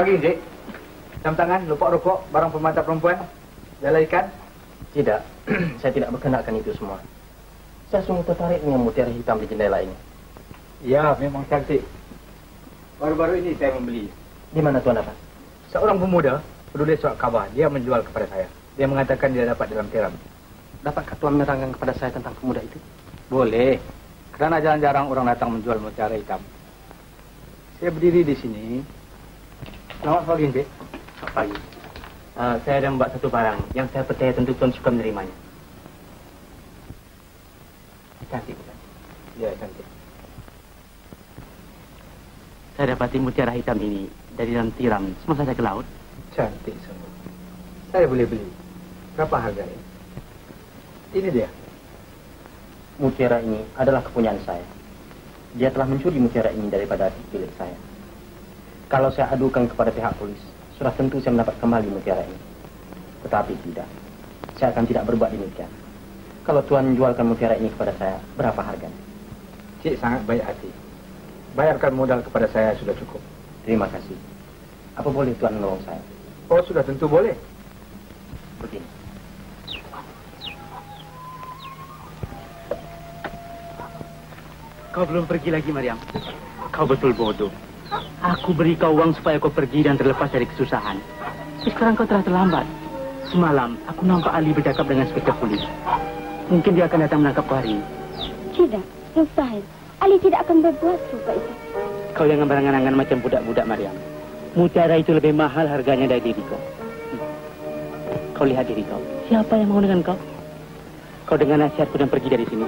pagi, Cik. Jam tangan, lupa rokok, barang pemantap perempuan. Jala ikan? Tidak, saya tidak berkenakkan itu semua. Saya sungguh tertarik dengan mutiara hitam di jendela ini. Ya, memang cantik. Baru-baru ini saya membeli. Di mana tuan dapat? Seorang pemuda penulis surat khabar, dia menjual kepada saya. Dia mengatakan dia dapat dalam tiram. Dapatkah tuan menerangkan kepada saya tentang pemuda itu? Boleh, karena jarang-jarang orang datang menjual mutiara hitam. Saya berdiri di sini. Selamat pagi, Cik. Selamat pagi. Uh, saya ada membuat satu barang yang saya percaya tentu tuan suka menerimanya. Cantik, bukan? Ya, cantik. Saya dapati mutiara hitam ini dari dalam tiram semasa saya ke laut. Cantik semua. Saya boleh beli. Berapa harganya? Ini dia. Mutiara ini adalah kepunyaan saya. Dia telah mencuri mutiara ini daripada adik milik saya. Kalau saya adukan kepada pihak polis, sudah tentu saya mendapat kembali mutiara ini. Tetapi tidak. Saya akan tidak berbuat demikian. Kalau tuan menjualkan mutiara ini kepada saya, berapa harganya? Cik sangat baik hati. Bayarkan modal kepada saya sudah cukup. Terima kasih. Apa boleh tuan menolong saya? Oh, sudah tentu boleh. Begini. Kau belum pergi lagi, Mariam. Kau betul bodoh. Aku beri kau uang supaya kau pergi dan terlepas dari kesusahan. Sekarang kau telah terlambat. Semalam, aku nampak Ali bercakap dengan inspektur polis. Mungkin dia akan datang menangkap kau hari ini. Tidak, mustahil. Ali tidak akan berbuat serupa itu. Kau jangan berangan-angan macam budak-budak, Mariam. Mutiara itu lebih mahal harganya dari diri kau. Hmm. Kau lihat diri kau. Siapa yang mau dengan kau? Kau dengar nasihatku dan pergi dari sini.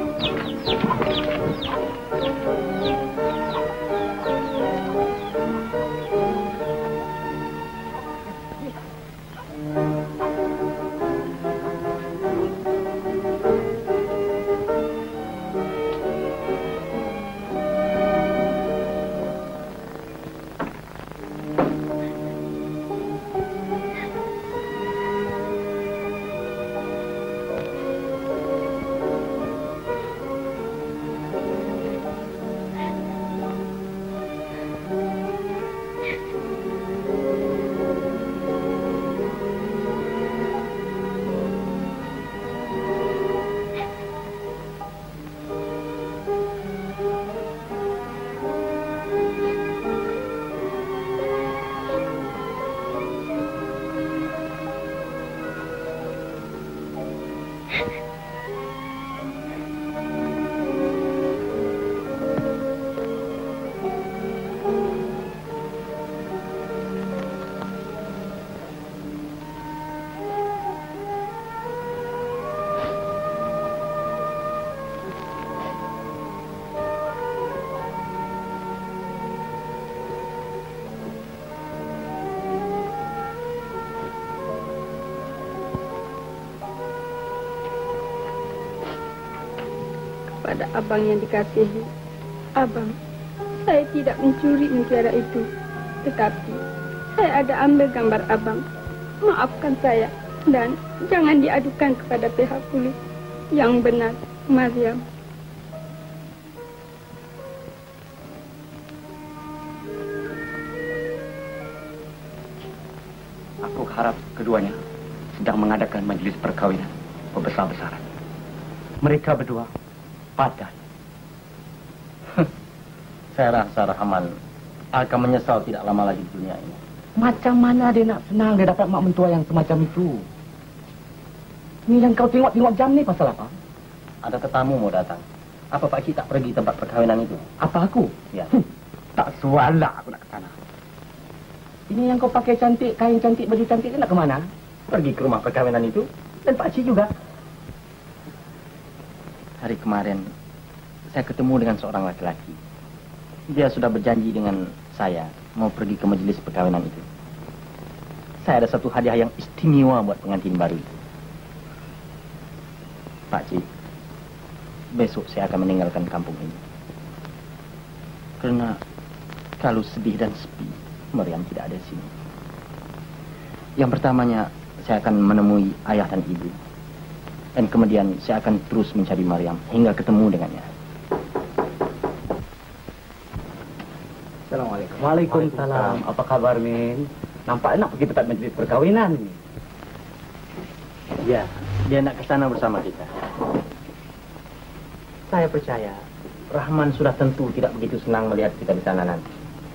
Pada abang yang dikasihi, abang, saya tidak mencuri mutiara itu, tetapi saya ada ambil gambar abang. Maafkan saya dan jangan diadukan kepada pihak polis. Yang benar, Mariam. Aku harap keduanya sedang mengadakan majelis perkawinan besar-besaran. Mereka berdua padan. Saya rasa Rahman akan menyesal tidak lama lagi di dunia ini. Macam mana dia nak senang dia dapat mak mentua yang semacam itu? Ni yang kau tengok-tengok jam ni pasal apa? Ada tetamu mau datang. Apa Pak Cik tak pergi tempat perkawinan itu? Apa aku? Ya. Hm, tak suala aku nak ke sana. Ini yang kau pakai cantik, kain cantik, baju cantik, nak ke mana? Pergi ke rumah perkawinan itu. Dan Pak Cik juga. Hari kemarin, saya ketemu dengan seorang laki-laki. Dia sudah berjanji dengan saya mau pergi ke majelis perkawinan itu. Saya ada satu hadiah yang istimewa buat pengantin baru. Pak Cik, besok saya akan meninggalkan kampung ini. Karena kalau sedih dan sepi, Mariam tidak ada di sini. Yang pertamanya, saya akan menemui ayah dan ibu. Dan kemudian saya akan terus mencari Mariam hingga ketemu dengannya. Assalamualaikum. Waalaikumsalam. Apa kabar, Min? Nampak enak pergi tempat majelis perkawinan. Ya, dia nak ke sana bersama kita. Saya percaya Rahman sudah tentu tidak begitu senang melihat kita di sana nanti.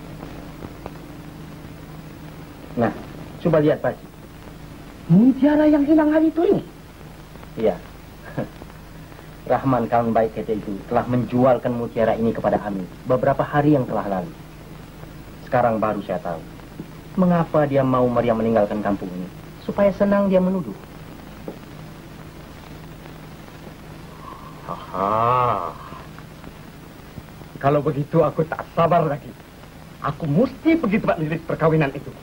Nah, coba lihat Pak. Mutiara yang hilang hari itu ini? Iya. Rahman kawan baik kita itu telah menjualkan mutiara ini kepada Amin beberapa hari yang telah lalu. Sekarang baru saya tahu mengapa dia mau Maryam meninggalkan kampung ini, supaya senang dia menuduh. Haha. Kalau begitu aku tak sabar lagi. Aku mesti pergi tempat majelis perkawinan itu.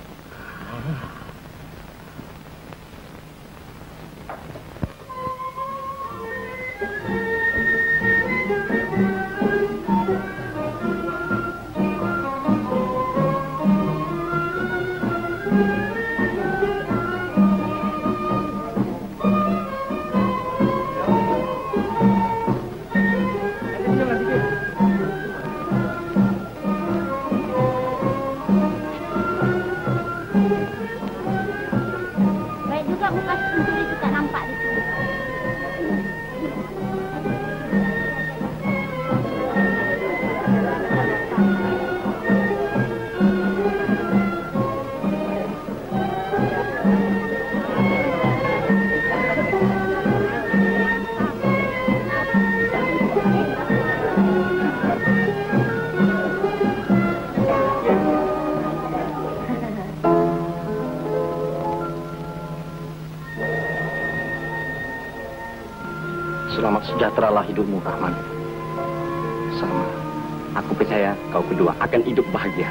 Selamat sejahteralah hidupmu, Rahman. Sama. Aku percaya kau kedua akan hidup bahagia.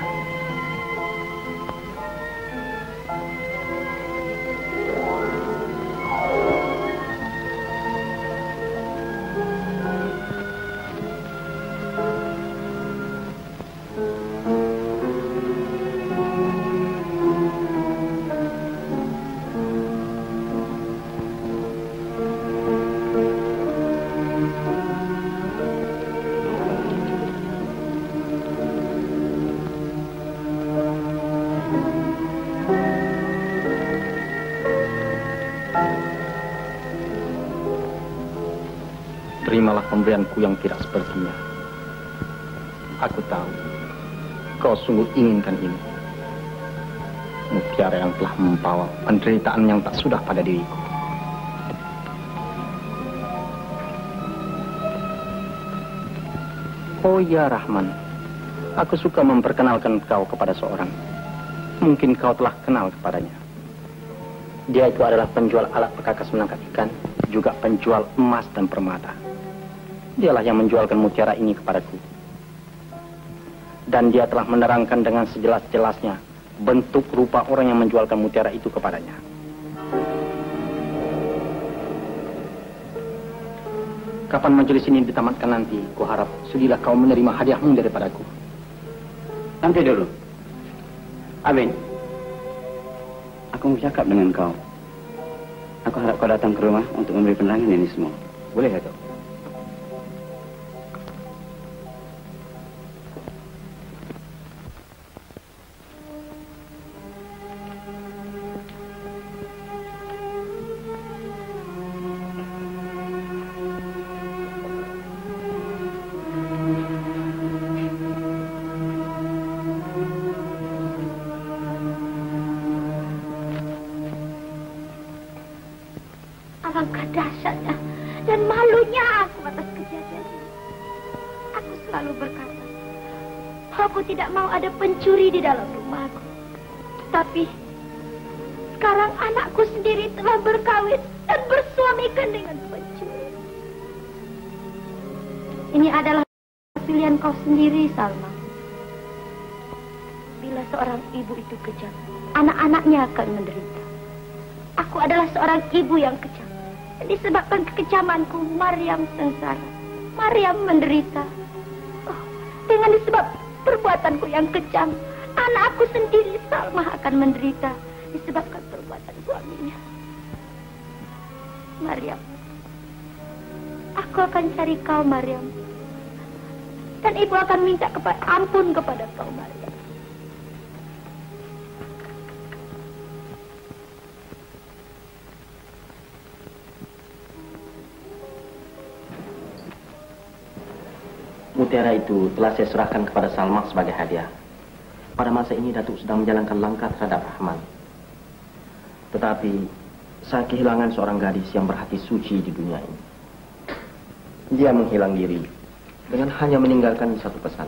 Terimalah pemberianku yang tidak sepertinya. Aku tahu kau sungguh inginkan ini. Mutiara yang telah membawa penderitaan yang tak sudah pada diriku. Oh ya Rahman, aku suka memperkenalkan kau kepada seorang. Mungkin kau telah kenal kepadanya. Dia itu adalah penjual alat perkakas menangkap ikan, juga penjual emas dan permata. Dialah yang menjualkan mutiara ini kepadaku. Dan dia telah menerangkan dengan sejelas-jelasnya bentuk rupa orang yang menjualkan mutiara itu kepadanya. Kapan majelis ini ditamatkan nanti, kuharap sudilah kau menerima hadiahmu daripadaku. Nanti dulu. Amin. Aku mau cakap dengan kau. Aku harap kau datang ke rumah untuk memberi penerangan ini semua. Boleh gak kau? Alangkah dahsyatnya dan malunya aku atas kejadian ini. Aku selalu berkata, aku tidak mau ada pencuri di dalam rumahku. Tapi sekarang anakku sendiri telah berkawin dan bersuamikan dengan pencuri. Ini adalah pilihan kau sendiri, Salma. Bila seorang ibu itu kejam, anak-anaknya akan menderita. Aku adalah seorang ibu yang kejam. Disebabkan kekejamanku, Maryam sengsara. Maryam menderita. Oh, dengan disebab perbuatanku yang kejam, anakku sendiri, Salma, akan menderita. Disebabkan perbuatan suaminya. Maryam, aku akan cari kau, Maryam. Dan ibu akan minta kepada ampun kepada kau, Maryam. Mutiara itu telah saya serahkan kepada Salma sebagai hadiah. Pada masa ini Datuk sedang menjalankan langkah terhadap Rahman. Tetapi saya kehilangan seorang gadis yang berhati suci di dunia ini. Dia menghilang diri dengan hanya meninggalkan satu pesan.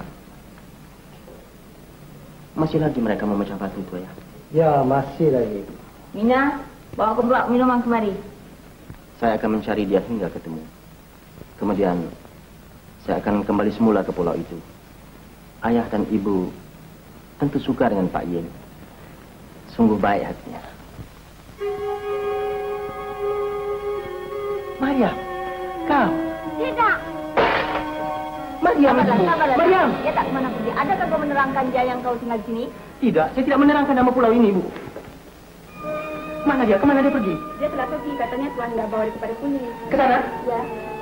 Masih lagi mereka memecah batu itu ya? Ya, masih lagi. Mina, bawa pula minuman kemari. Saya akan mencari dia hingga ketemu. Kemudian saya akan kembali semula ke pulau itu. Ayah dan ibu tentu suka dengan Pak Yin. Sungguh baik hatinya. Maria, kau? Tidak. Maria, sabarlah, sabarlah. Mariam. Dia tak kemana pergi. Adakah kau menerangkan dia yang kau tinggal di sini? Tidak, saya tidak menerangkan nama pulau ini, Bu. Mana dia? Kemana dia pergi? Dia telah pergi, katanya Tuhan dah bawa dia kepada kuning. Ke sana? Ya.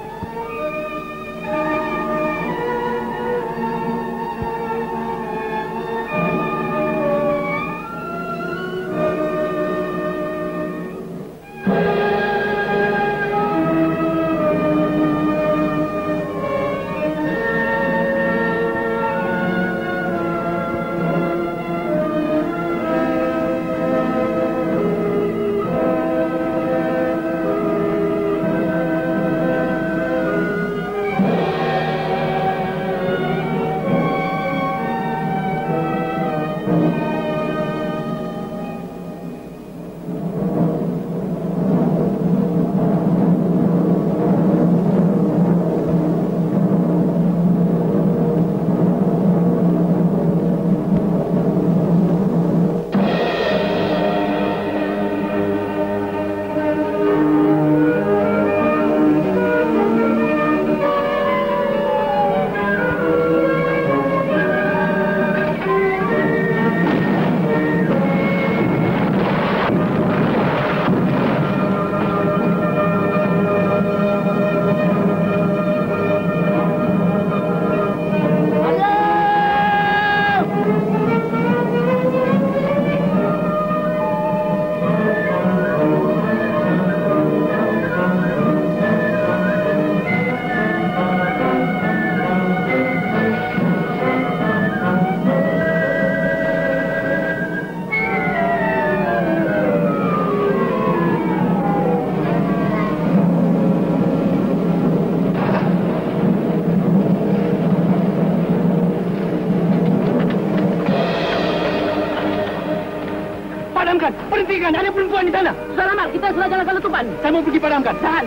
Berhentikan, ada perempuan di sana. Selamat, kita sudah jalankan letupan. Saya mau pergi padamkan. Tahan.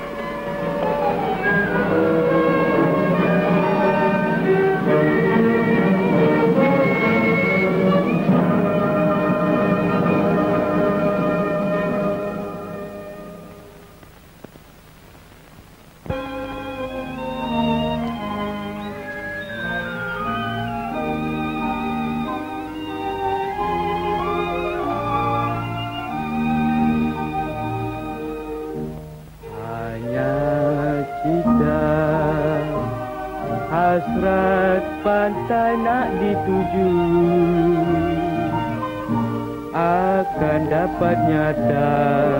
Hasrat pantai nak dituju akan dapat nyata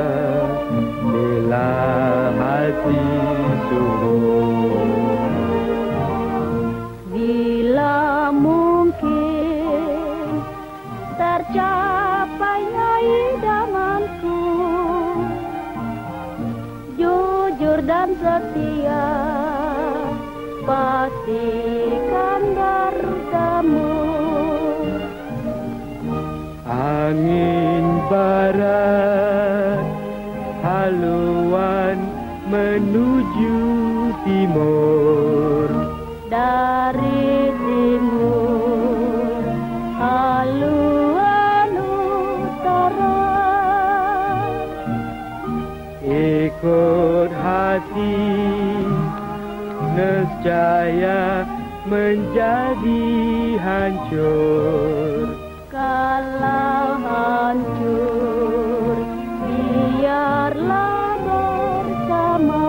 bila hati sungguh. Bila mungkin tercapainya idamanku, jujur dan setia pastikan bertemu. Angin barat haluan menuju timur, dari timur haluan utara. Ikut hati nescaya menjadi hancur. Kalau hancur, biarlah bersama.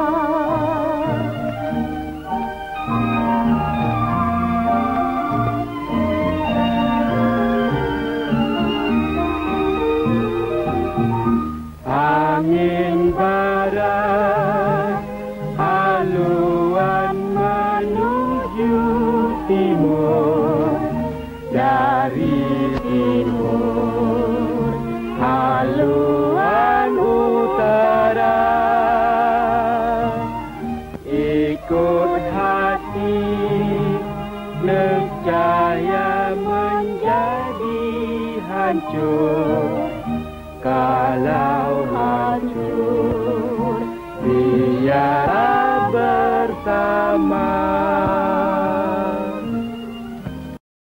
Angin barat haluan menuju timur, dari timur haluan utara. Ikut hati nescaya menjadi hancur.